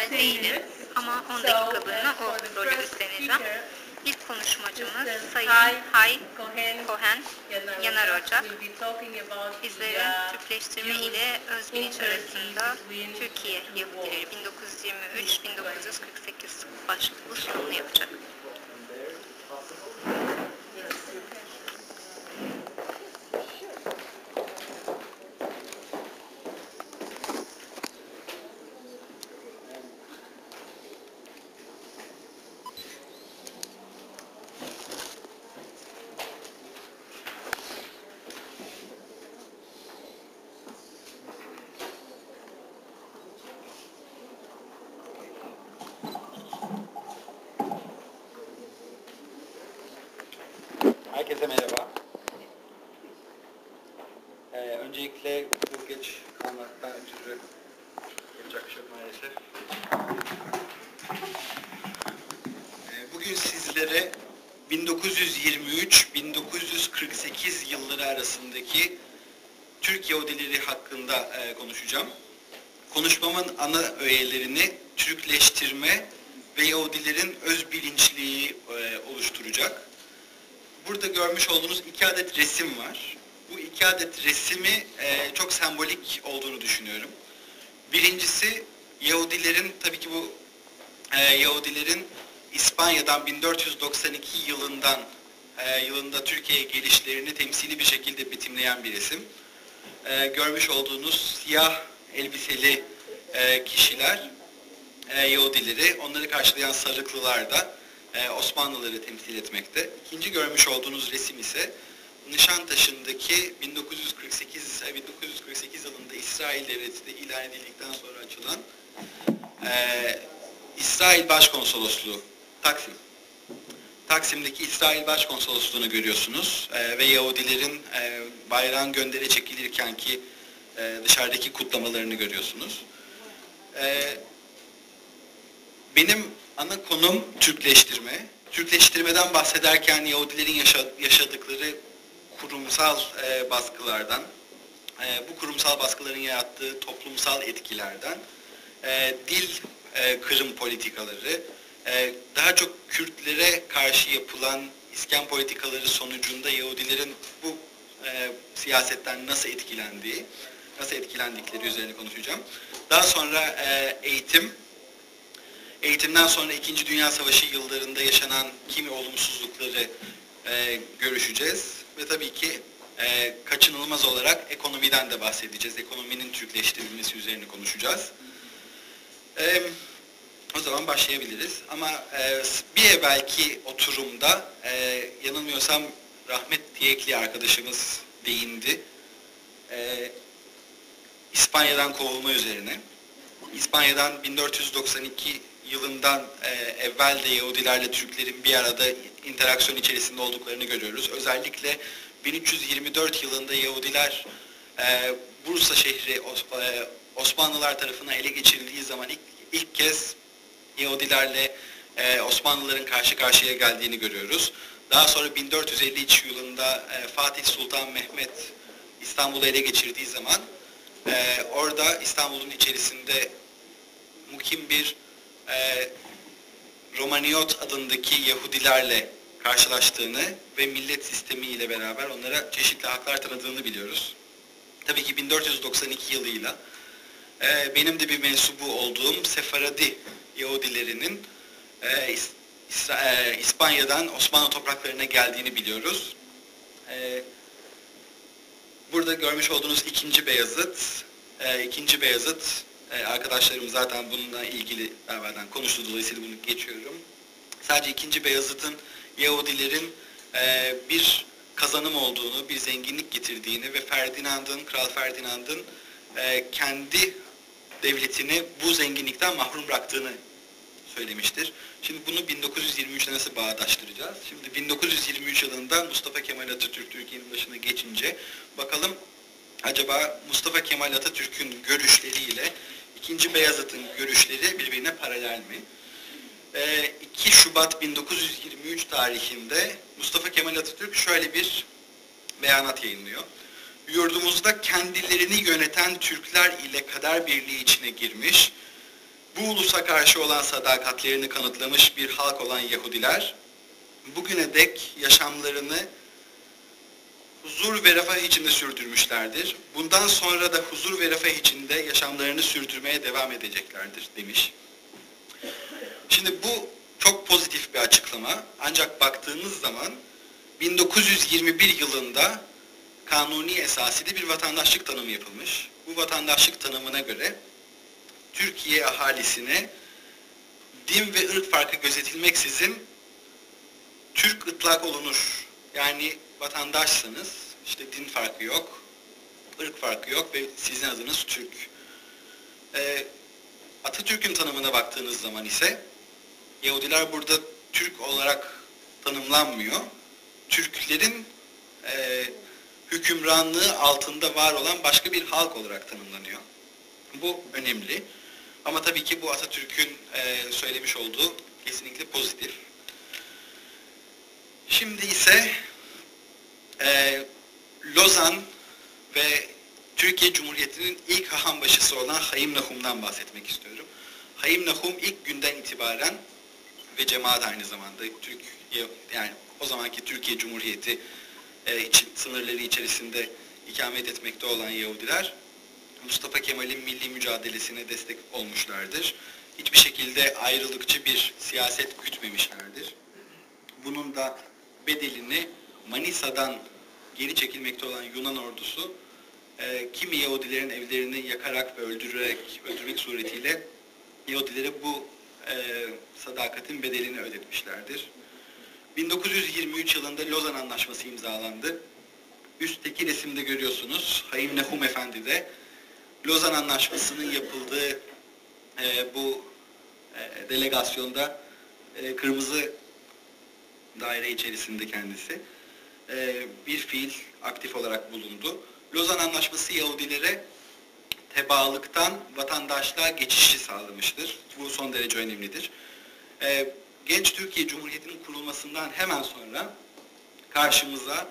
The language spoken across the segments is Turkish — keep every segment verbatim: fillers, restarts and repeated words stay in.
ben değilim ama on dakikalığına o rolü üstleneceğim. İlk konuşmacımız Sayın Hay Cohen Yanar Ocak. Bizlere Türkleştirme ile öz bilinç arasında Türkiye Yahudileri bin dokuz yüz yirmi üç bin dokuz yüz kırk sekiz başlıklı sunumunu yapacak. Herkese merhaba. Ee, öncelikle bu geç kalmaktan ötürü yapacak bir şey yok maalesef. Ee, bugün sizlere bin dokuz yüz yirmi üç bin dokuz yüz kırk sekiz yılları arasındaki Türk Yahudileri hakkında e, konuşacağım. Konuşmamın ana öğelerini Türkleştirme ve Yahudilerin öz bilinçliği e, oluşturacak. Burada görmüş olduğunuz iki adet resim var. Bu iki adet resmi e, çok sembolik olduğunu düşünüyorum. Birincisi Yahudilerin, tabii ki bu e, Yahudilerin İspanya'dan bin dört yüz doksan iki yılından e, yılında Türkiye'ye gelişlerini temsili bir şekilde betimleyen bir resim. E, görmüş olduğunuz siyah elbiseli e, kişiler e, Yahudileri, onları karşılayan sarıklılar da Ee, Osmanlıları temsil etmekte. İkinci görmüş olduğunuz resim ise Nişantaşı'ndaki bin dokuz yüz kırk sekiz bin dokuz yüz kırk sekiz yılında İsrail Devleti ilan edildikten sonra açılan e, İsrail Başkonsolosluğu Taksim. Taksim'deki İsrail Başkonsolosluğu'nu görüyorsunuz e, ve Yahudilerin e, bayrağın göndere çekilirken ki e, dışarıdaki kutlamalarını görüyorsunuz. E, benim ana konum Türkleştirme. Türkleştirmeden bahsederken Yahudilerin yaşadıkları kurumsal e, baskılardan, e, bu kurumsal baskıların yarattığı toplumsal etkilerden, e, dil e, kırım politikaları, e, daha çok Kürtlere karşı yapılan iskan politikaları sonucunda Yahudilerin bu e, siyasetten nasıl etkilendiği, nasıl etkilendikleri üzerine konuşacağım. Daha sonra e, eğitim, Eğitimden sonra İkinci Dünya Savaşı yıllarında yaşanan kimi olumsuzlukları e, görüşeceğiz. Ve tabii ki e, kaçınılmaz olarak ekonomiden de bahsedeceğiz. Ekonominin Türkleştirilmesi üzerine konuşacağız. E, o zaman başlayabiliriz. Ama e, bir evvelki oturumda e, yanılmıyorsam Rahmet Diyekli arkadaşımız değindi. E, İspanya'dan kovulma üzerine. İspanya'dan bin dört yüz doksan iki yılından e, evvel de Yahudilerle Türklerin bir arada interaksiyon içerisinde olduklarını görüyoruz. Özellikle bin üç yüz yirmi dört yılında Yahudiler e, Bursa şehri e, Osmanlılar tarafından ele geçirildiği zaman ilk, ilk kez Yahudilerle e, Osmanlıların karşı karşıya geldiğini görüyoruz. Daha sonra bin dört yüz elli üç yılında e, Fatih Sultan Mehmet İstanbul'u ele geçirdiği zaman e, orada İstanbul'un içerisinde mukim bir E, Romaniyot adındaki Yahudilerle karşılaştığını ve millet sistemi ile beraber onlara çeşitli haklar tanıdığını biliyoruz. Tabii ki bin dört yüz doksan iki yılıyla e, benim de bir mensubu olduğum Sefaradi Yahudilerinin e, İs, İs, e, İspanya'dan Osmanlı topraklarına geldiğini biliyoruz. E, burada görmüş olduğunuz ikinci Beyazıt, e, ikinci Beyazıt arkadaşlarım zaten bununla ilgili beraberden konuştu, dolayısıyla bunu geçiyorum. Sadece ikinci Beyazıt'ın Yahudilerin e, bir kazanım olduğunu, bir zenginlik getirdiğini ve Ferdinand'ın, Kral Ferdinand'ın e, kendi devletini bu zenginlikten mahrum bıraktığını söylemiştir. Şimdi bunu bin dokuz yüz yirmi üç'le nasıl bağdaştıracağız? Şimdi bin dokuz yüz yirmi üç yılında Mustafa Kemal Atatürk Türkiye'nin başına geçince bakalım acaba Mustafa Kemal Atatürk'ün görüşleriyle ikinci Beyazıt'ın görüşleri birbirine paralel mi? E, iki Şubat bin dokuz yüz yirmi üç tarihinde Mustafa Kemal Atatürk şöyle bir beyanat yayınlıyor. Yurdumuzda kendilerini yöneten Türkler ile kader birliği içine girmiş, Bu ulusa karşı olan sadakatlerini kanıtlamış bir halk olan Yahudiler, bugüne dek yaşamlarını huzur ve refah içinde sürdürmüşlerdir. Bundan sonra da huzur ve refah içinde yaşamlarını sürdürmeye devam edeceklerdir demiş. Şimdi bu çok pozitif bir açıklama. Ancak baktığınız zaman bin dokuz yüz yirmi bir yılında kanuni esasıyla bir vatandaşlık tanımı yapılmış. Bu vatandaşlık tanımına göre Türkiye ahalisine din ve ırk farkı gözetilmeksizin Türk ıtlak olunur. Yani vatandaşsanız işte din farkı yok, ırk farkı yok ve sizin adınız Türk. Ee, Atatürk'ün tanımına baktığınız zaman ise Yahudiler burada Türk olarak tanımlanmıyor. Türklerin e, hükümranlığı altında var olan başka bir halk olarak tanımlanıyor. Bu önemli. Ama tabii ki bu Atatürk'ün e, söylemiş olduğu kesinlikle pozitif. Şimdi ise e, Lozan ve Türkiye Cumhuriyeti'nin ilk hahambaşısı olan Haim Nahum'dan bahsetmek istiyorum. Haim Nahum ilk günden itibaren ve cemaat aynı zamanda Türkiye, yani o zamanki Türkiye Cumhuriyeti e, için, sınırları içerisinde ikamet etmekte olan Yahudiler Mustafa Kemal'in milli mücadelesine destek olmuşlardır. Hiçbir şekilde ayrılıkçı bir siyaset gütmemişlerdir. Bunun da bedelini Manisa'dan geri çekilmekte olan Yunan ordusu e, kimi Yahudilerin evlerini yakarak ve öldürerek, öldürmek suretiyle Yahudilere bu e, sadakatin bedelini ödetmişlerdir. bin dokuz yüz yirmi üç yılında Lozan Anlaşması imzalandı. Üstteki resimde görüyorsunuz Haim Nahum Efendi de Lozan Anlaşması'nın yapıldığı e, bu e, delegasyonda e, kırmızı daire içerisinde kendisi e, bir fiil aktif olarak bulundu. Lozan Anlaşması Yahudilere tebaalıktan vatandaşlığa geçişi sağlamıştır. Bu son derece önemlidir. E, Genç Türkiye Cumhuriyeti'nin kurulmasından hemen sonra karşımıza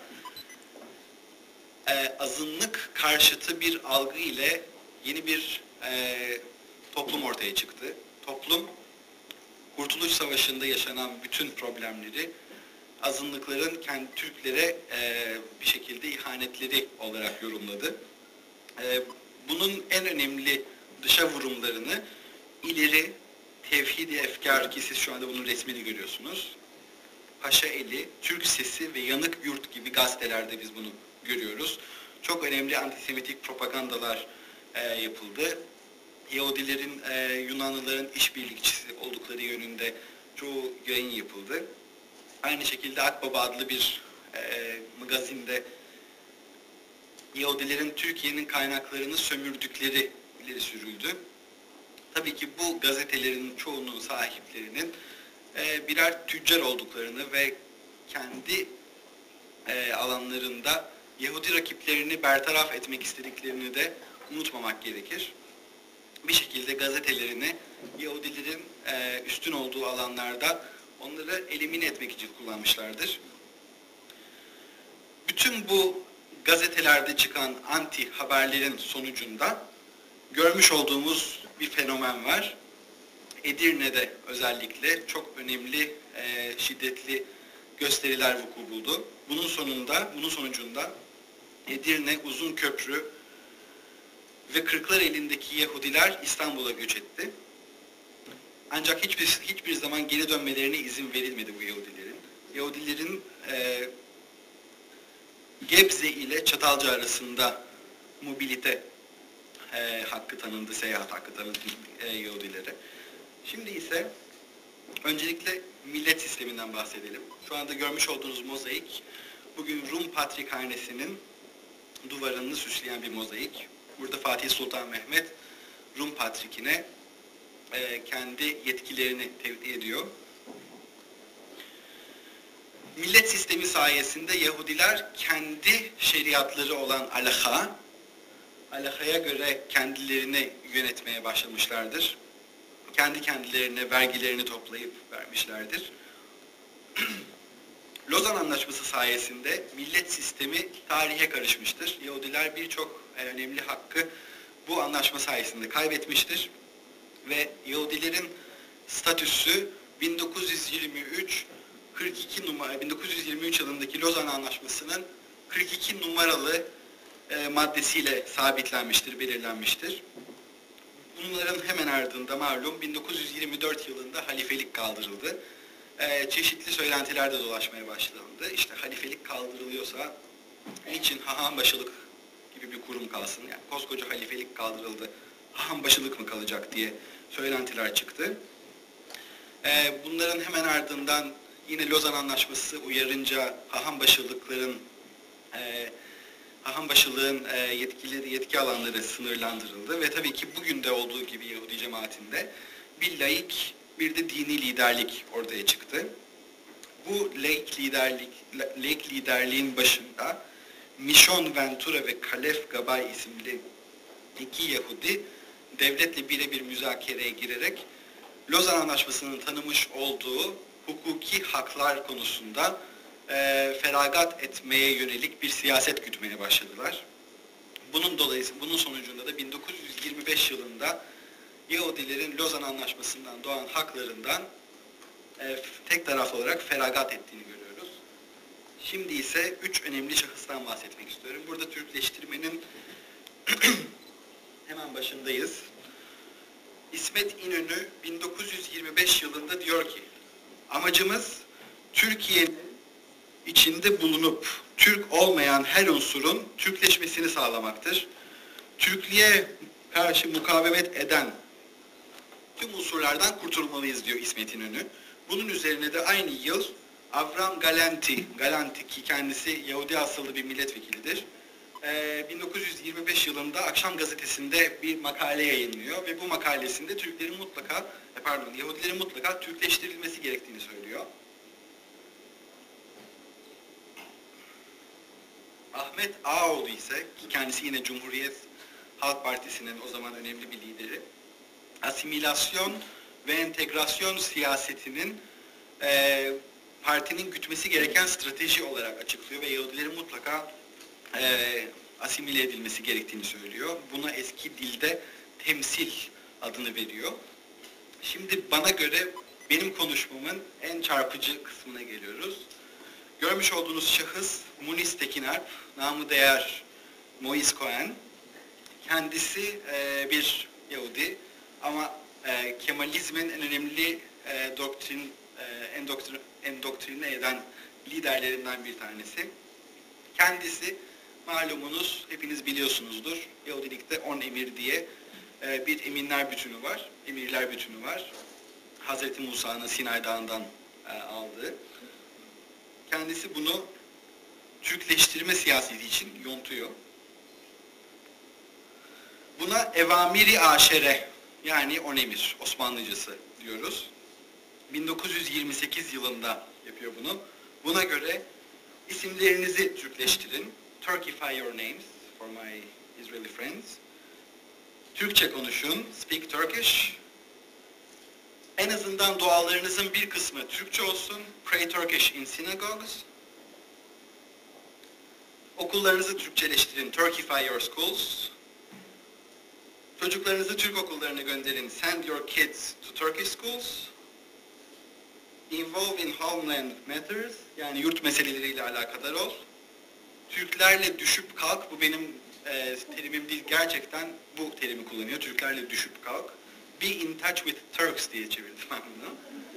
e, azınlık karşıtı bir algı ile yeni bir e, toplum ortaya çıktı. Toplum, Kurtuluş Savaşı'nda yaşanan bütün problemleri azınlıkların kendi Türklere e, bir şekilde ihanetleri olarak yorumladı. E, bunun en önemli dışa vurumlarını ileri Tevhid-i Efkar, ki siz şu anda bunun resmini görüyorsunuz, Paşa Eli, Türk Sesi ve Yanık Yurt gibi gazetelerde biz bunu görüyoruz. Çok önemli antisemitik propagandalar e, yapıldı. Yahudilerin, e, Yunanlıların işbirlikçisi oldukları yönünde çoğu yayın yapıldı. Aynı şekilde Akbaba adlı bir e, magazinde Yahudilerin Türkiye'nin kaynaklarını sömürdükleri ileri sürüldü. Tabii ki bu gazetelerin çoğunun sahiplerinin e, birer tüccar olduklarını ve kendi e, alanlarında Yahudi rakiplerini bertaraf etmek istediklerini de unutmamak gerekir. Bir şekilde gazetelerini Yahudilerin e, üstün olduğu alanlarda onları elimine etmek için kullanmışlardır. Bütün bu gazetelerde çıkan anti haberlerin sonucunda görmüş olduğumuz bir fenomen var. Edirne'de özellikle çok önemli, e, şiddetli gösteriler vuku buldu. Bunun sonunda, bunun sonucunda Edirne, Uzunköprü ve Kırklareli'ndeki Yahudiler İstanbul'a göç etti. Ancak hiçbir hiçbir zaman geri dönmelerine izin verilmedi bu Yahudilerin. Yahudilerin e, Gebze ile Çatalca arasında mobilite e, hakkı tanındı, seyahat hakkı tanındı e, Yahudilere. Şimdi ise öncelikle millet sisteminden bahsedelim. Şu anda görmüş olduğunuz mozaik, bugün Rum Patrikhanesi'nin duvarını süsleyen bir mozaik. Burada Fatih Sultan Mehmet Rum Patrikine e, kendi yetkilerini tevdi ediyor. Millet sistemi sayesinde Yahudiler kendi şeriatları olan alaha, alahaya göre kendilerini yönetmeye başlamışlardır. Kendi kendilerine vergilerini toplayıp vermişlerdir. Lozan Anlaşması sayesinde millet sistemi tarihe karışmıştır. Yahudiler birçok önemli hakkı bu anlaşma sayesinde kaybetmiştir. ve Yahudilerin statüsü bin dokuz yüz yirmi üç kırk iki numara bin dokuz yüz yirmi üç yılındaki Lozan Anlaşması'nın kırk iki numaralı e, maddesiyle sabitlenmiştir, belirlenmiştir. Bunların hemen ardında malum bin dokuz yüz yirmi dört yılında halifelik kaldırıldı. Ee, çeşitli söylentiler de dolaşmaya başlandı. İşte halifelik kaldırılıyorsa niçin hahambaşılık gibi bir kurum kalsın? Yani koskoca halifelik kaldırıldı, hahambaşılık mı kalacak diye söylentiler çıktı. Ee, bunların hemen ardından yine Lozan Anlaşması uyarınca hahambaşılıkların e, hahambaşılığın e, yetkili yetki alanları sınırlandırıldı ve tabii ki bugün de olduğu gibi Yahudi cemaatinde bir laik, bir de dini liderlik ortaya çıktı. Bu laik liderlik, laik liderliğin başında Mishon Ventura ve Kalef Gabay isimli iki Yahudi devletle birebir müzakereye girerek Lozan Anlaşması'nın tanımış olduğu hukuki haklar konusunda e, feragat etmeye yönelik bir siyaset gütmeye başladılar. Bunun dolayısıyla bunun sonucunda da bin dokuz yüz yirmi beş yılında Yahudilerin Lozan Anlaşması'ndan doğan haklarından e, tek taraflı olarak feragat ettiğini görüyoruz. Şimdi ise üç önemli şahıstan bahsetmek istiyorum. Burada Türkleştirmenin hemen başındayız. İsmet İnönü bin dokuz yüz yirmi beş yılında diyor ki, amacımız Türkiye'nin içinde bulunup Türk olmayan her unsurun Türkleşmesini sağlamaktır. Türklüğe karşı mukavemet eden tüm unsurlardan kurtulmalıyız diyor İsmet İnönü. Bunun üzerine de aynı yıl Avram Galanti, Galanti ki kendisi Yahudi asıllı bir milletvekilidir, bin dokuz yüz yirmi beş yılında Akşam Gazetesi'nde bir makale yayınlıyor ve bu makalesinde Türklerin mutlaka, pardon, Yahudilerin mutlaka Türkleştirilmesi gerektiğini söylüyor. Ahmet Ağaoğlu ise, ki kendisi yine Cumhuriyet Halk Partisi'nin o zaman önemli bir lideri, asimilasyon ve entegrasyon siyasetinin e, partinin gütmesi gereken strateji olarak açıklıyor ve Yahudilerin mutlaka e, asimile edilmesi gerektiğini söylüyor. Buna eski dilde temsil adını veriyor. Şimdi bana göre benim konuşmamın en çarpıcı kısmına geliyoruz. Görmüş olduğunuz şahıs Munis Tekinalp, namı değer Moise Cohen. Kendisi e, bir Yahudi ama e, Kemalizmin en önemli e, doktrin, e, endoktrin, endoktrine eden liderlerinden bir tanesi. Kendisi malumunuz, hepiniz biliyorsunuzdur, Yahudilikte on emir diye e, bir eminler bütünü var, emirler bütünü var. Hazreti Musa'nın Sinay Dağı'ndan e, aldığı. Kendisi bunu Türkleştirme siyaseti için yontuyor. Buna evamiri aşere, yani on emir, Osmanlıcası diyoruz. bin dokuz yüz yirmi sekiz yılında yapıyor bunu. Buna göre isimlerinizi Türkleştirin. Turkify your names for my Israeli friends. Türkçe konuşun, speak Turkish. En azından dualarınızın bir kısmı Türkçe olsun. Pray Turkish in synagogues. Okullarınızı Türkçeleştirin. Turkify your schools. Çocuklarınızı Türk okullarına gönderin. Send your kids to Turkish schools. Involve in homeland matters. Yani yurt meseleleriyle alakadar ol. Türklerle düşüp kalk. Bu benim e, terimim değil. Gerçekten bu terimi kullanıyor. Türklerle düşüp kalk. Be in touch with Turks diye çevirdim ben bunu.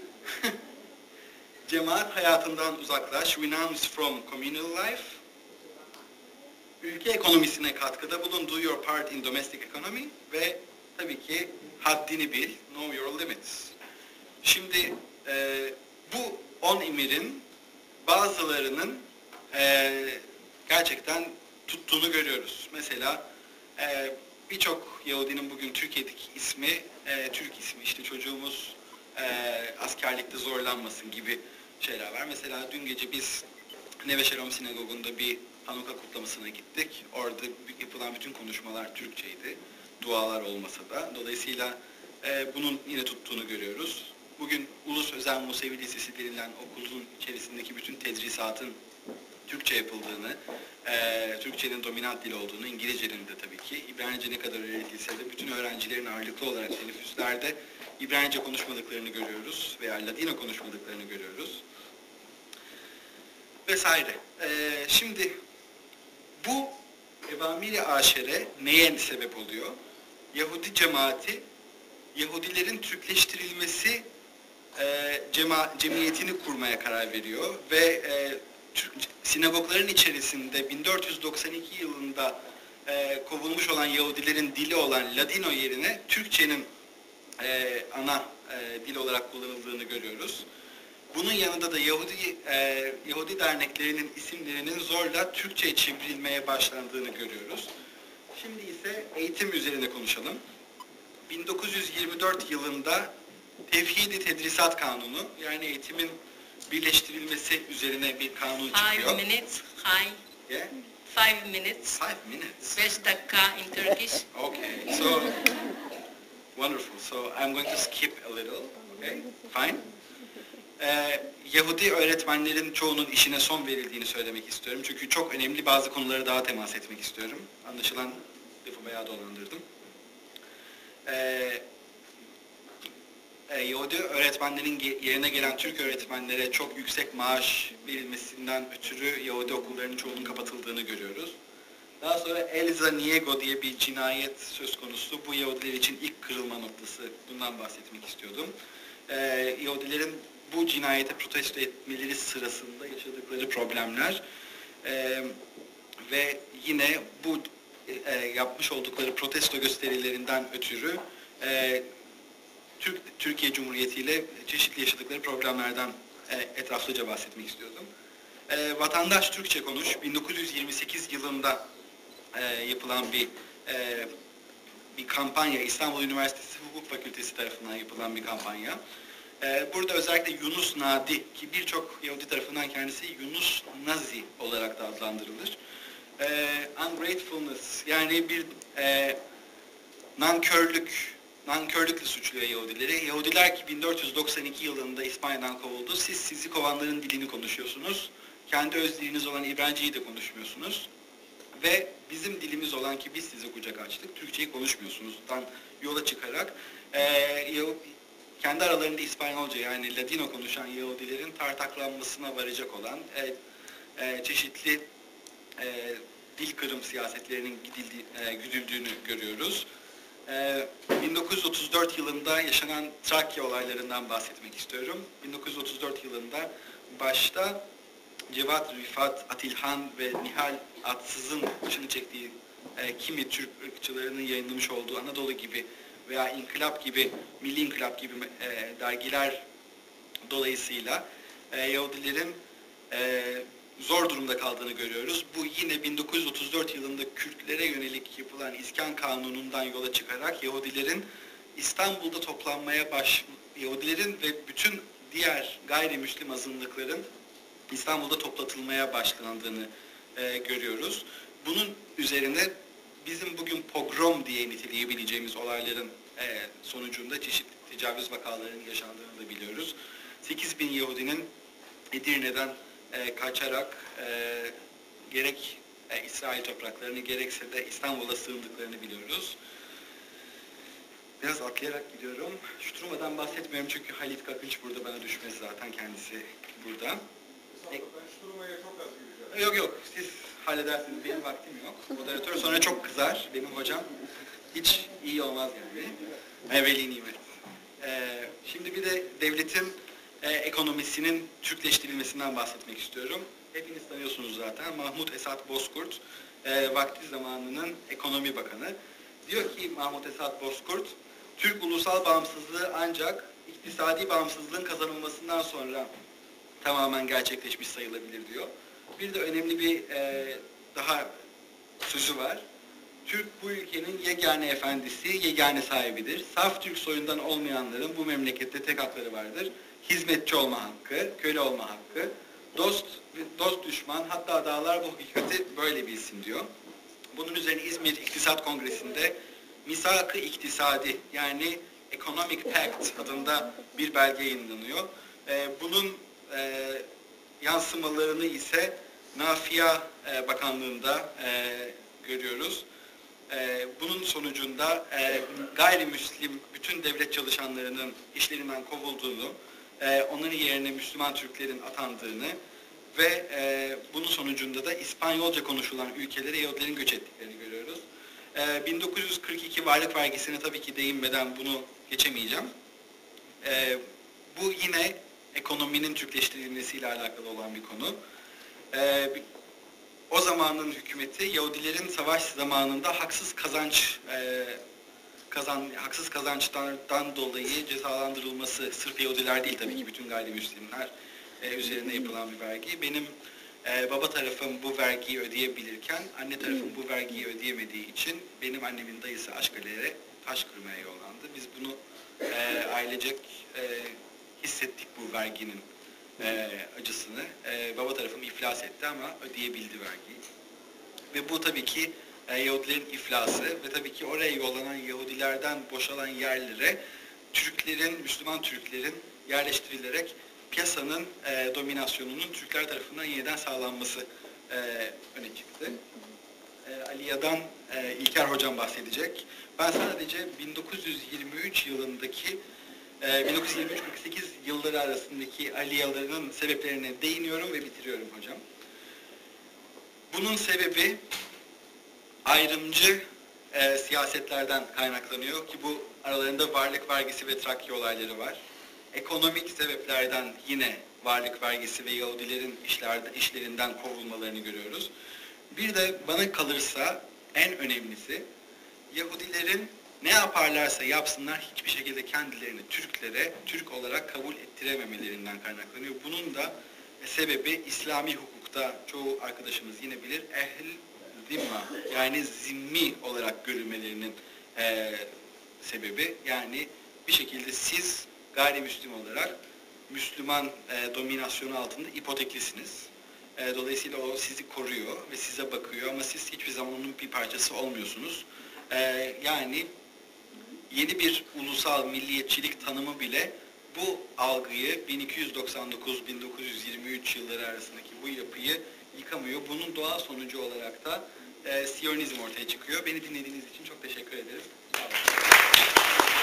Cemaat hayatından uzaklaş. Renounce from communal life. Ülke ekonomisine katkıda bulun. Do your part in domestic economy. Ve tabii ki haddini bil. Know your limits. Şimdi e, bu on emirin bazılarının e, gerçekten tuttuğunu görüyoruz. Mesela e, birçok Yahudinin bugün Türkiye'deki ismi, e, Türk ismi, işte çocuğumuz e, askerlikte zorlanmasın gibi şeyler var. Mesela dün gece biz Neve Shalom Sinagogu'nda bir Hanuka kutlamasına gittik. Orada yapılan bütün konuşmalar Türkçeydi. Dualar olmasa da. Dolayısıyla e, bunun yine tuttuğunu görüyoruz. Bugün Ulus Özel Musevi Lisesi denilen okulun içerisindeki bütün tedrisatın Türkçe yapıldığını, e, Türkçenin dominant dil olduğunu, İngilizcenin de tabii ki, İbranice ne kadar öğretilse de bütün öğrencilerin ağırlıklı olarak teneffüslerde İbranice konuşmadıklarını görüyoruz veya Ladino konuşmadıklarını görüyoruz. Vesaire. E, şimdi bu evamir-i aşere neye sebep oluyor? Yahudi cemaati, Yahudilerin Türkleştirilmesi e, cema, cemiyetini kurmaya karar veriyor ve e, Türk, sinagogların içerisinde bin dört yüz doksan iki yılında e, kovulmuş olan Yahudilerin dili olan Ladino yerine Türkçenin e, ana e, dil olarak kullanıldığını görüyoruz. Bunun yanında da Yahudi e, Yahudi derneklerinin isimlerinin zorla Türkçe'ye çevrilmeye başlandığını görüyoruz. Şimdi ise eğitim üzerine konuşalım. bin dokuz yüz yirmi dört yılında Tevhid-i Tedrisat Kanunu, yani eğitimin birleştirilmesi üzerine bir kanun çıkıyor. Five minutes, hi. Yeah? Five minutes. Five minutes. Beş dakika in Turkish. Okay, so wonderful. So I'm going to skip a little. Okay, fine. Ee, Yahudi öğretmenlerin çoğunun işine son verildiğini söylemek istiyorum. Çünkü çok önemli bazı konulara daha temas etmek istiyorum. Anlaşılan lafı bayağı dolandırdım. Ee, e, Yahudi öğretmenlerin ge- yerine gelen Türk öğretmenlere çok yüksek maaş verilmesinden ötürü Yahudi okullarının çoğunun kapatıldığını görüyoruz. Daha sonra El Zaniego diye bir cinayet söz konusu. Bu Yahudiler için ilk kırılma noktası. Bundan bahsetmek istiyordum. Ee, Yahudilerin bu cinayete protesto etmeleri sırasında yaşadıkları problemler ee, ve yine bu e, yapmış oldukları protesto gösterilerinden ötürü e, Türk Türkiye Cumhuriyeti ile çeşitli yaşadıkları problemlerden e, etraflıca bahsetmek istiyordum. E, Vatandaş Türkçe Konuş bin dokuz yüz yirmi sekiz yılında e, yapılan bir e, bir kampanya, İstanbul Üniversitesi Hukuk Fakültesi tarafından yapılan bir kampanya. E, burada özellikle Yunus Nadi, ki birçok Yahudi tarafından kendisi Yunus Nazi olarak da adlandırılır. E, ungratefulness, yani bir e, nankörlük, nankörlükle suçluyor Yahudileri. Yahudiler ki bin dört yüz doksan iki yılında İspanya'dan kovuldu. Siz sizi kovanların dilini konuşuyorsunuz. Kendi öz diliniz olan İbranice'yi de konuşmuyorsunuz. Ve bizim dilimiz olan, ki biz size kucak açtık, Türkçeyi konuşmuyorsunuzdan yola çıkarak e, kendi aralarında İspanyolca, yani Ladino konuşan Yahudilerin tartaklanmasına varacak olan e, e, çeşitli e, dil kırım siyasetlerinin gidildi, e, güdüldüğünü görüyoruz. E, bin dokuz yüz otuz dört yılında yaşanan Trakya olaylarından bahsetmek istiyorum. bin dokuz yüz otuz dört yılında başta Cevat, Rifat, Atilhan ve Nihal Atsız'ın başını çektiği e, kimi Türk ırkçılarının yayınlamış olduğu Anadolu gibi veya İnkılap gibi, Milli İnkılap gibi e, dergiler dolayısıyla e, Yahudilerin e, zor durumda kaldığını görüyoruz. Bu yine bin dokuz yüz otuz dört yılında Kürtlere yönelik yapılan İskan Kanunu'ndan yola çıkarak Yahudilerin İstanbul'da toplanmaya baş, Yahudilerin ve bütün diğer gayrimüslim azınlıkların İstanbul'da toplatılmaya başlandığını e, görüyoruz. Bunun üzerine bizim bugün pogrom diye niteleyebileceğimiz olayların e, sonucunda çeşitli tecavüz vakalarının yaşandığını da biliyoruz. sekiz bin Yahudinin Edirne'den e, kaçarak e, gerek e, İsrail topraklarını gerekse de İstanbul'a sığındıklarını biliyoruz. Biraz atlayarak gidiyorum. Şuturmadan bahsetmiyorum çünkü Halit Kakınç burada, bana düşmez zaten, kendisi burada. Ben Şuturma'ya çok az gireceğim. Yok yok, siz halledersiniz, benim vaktim yok. Moderatör sonra çok kızar, benim hocam. Hiç iyi olmaz yani. Evveli nimet. Ee, şimdi bir de devletin e, ekonomisinin Türkleştirilmesinden bahsetmek istiyorum. Hepiniz tanıyorsunuz zaten. Mahmut Esat Bozkurt, e, vakti zamanının ekonomi bakanı. Diyor ki Mahmut Esat Bozkurt, Türk ulusal bağımsızlığı ancak iktisadi bağımsızlığın kazanılmasından sonra tamamen gerçekleşmiş sayılabilir diyor. Bir de önemli bir e, daha sözü var. Türk bu ülkenin yegane efendisi, yegane sahibidir. Saf Türk soyundan olmayanların bu memlekette tek hakları vardır. Hizmetçi olma hakkı, köle olma hakkı, dost dost düşman, hatta dağlar bu hakikati böyle bilsin diyor. Bunun üzerine İzmir İktisat Kongresi'nde Misak-ı İktisadi, yani Economic Pact adında bir belge yayınlanıyor. E, bunun e, yansımalarını ise Nafia e, Bakanlığı'nda e, görüyoruz. E, bunun sonucunda e, gayrimüslim bütün devlet çalışanlarının işlerinden kovulduğunu, e, onların yerine Müslüman Türklerin atandığını ve e, bunun sonucunda da İspanyolca konuşulan ülkelere Yahudilerin göç ettiklerini görüyoruz. E, bin dokuz yüz kırk iki varlık vergisine tabii ki değinmeden bunu geçemeyeceğim. E, bu yine ekonominin Türkleştirilmesiyle alakalı olan bir konu. E, o zamanın hükümeti Yahudilerin savaş zamanında haksız kazanç e, kazan haksız kazançlardan dolayı cezalandırılması, sırf Yahudiler değil tabii ki bütün gayrimüslimler e, üzerine yapılan bir vergi. Benim e, baba tarafım bu vergiyi ödeyebilirken anne tarafım bu vergiyi ödeyemediği için benim annemin dayısı Aşkale'ye taş kırmaya yollandı. Biz bunu e, ailecek e, hissettik bu verginin e, acısını. E, baba tarafım iflas etti ama ödeyebildi vergiyi. Ve bu tabii ki e, Yahudilerin iflası ve tabii ki oraya yollanan Yahudilerden boşalan yerlere Türklerin, Müslüman Türklerin yerleştirilerek piyasanın e, dominasyonunun Türkler tarafından yeniden sağlanması e, öne çıktı. E, Aliya'dan e, İlker Hocam bahsedecek. Ben sadece bin dokuz yüz yirmi üç yılındaki e, bin dokuz yüz yirmi üç kırk sekiz yılları arasındaki Aliyaların sebeplerine değiniyorum ve bitiriyorum hocam. Bunun sebebi ayrımcı e, siyasetlerden kaynaklanıyor ki bu aralarında varlık vergisi ve Trakya olayları var. Ekonomik sebeplerden yine varlık vergisi ve Yahudilerin işlerde, işlerinden kovulmalarını görüyoruz. Bir de bana kalırsa en önemlisi Yahudilerin ne yaparlarsa yapsınlar hiçbir şekilde kendilerini Türklere Türk olarak kabul ettirememelerinden kaynaklanıyor. Bunun da sebebi İslami hukukta çoğu arkadaşımız yine bilir ehl zimma yani zimmi olarak görülmelerinin e, sebebi. Yani bir şekilde siz gayrimüslim olarak Müslüman e, dominasyonu altında ipoteklisiniz. E, dolayısıyla o sizi koruyor ve size bakıyor ama siz hiçbir zaman onun bir parçası olmuyorsunuz. E, yani yeni bir ulusal milliyetçilik tanımı bile bu algıyı bin iki yüz doksan dokuz bin dokuz yüz yirmi üç yılları arasındaki bu yapıyı yıkamıyor. Bunun doğal sonucu olarak da e, Siyonizm ortaya çıkıyor. Beni dinlediğiniz için çok teşekkür ederim. Sağ olun.